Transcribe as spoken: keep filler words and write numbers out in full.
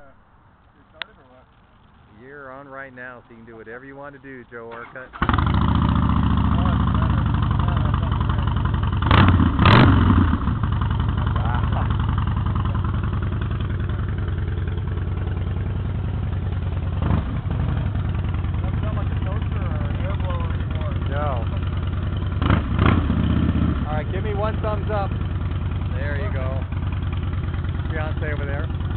uh, you started or what? You're on right now, so you can do whatever you want to do, Joe Orcutt. Alright, give me one thumbs up. There you go. Fiance over there.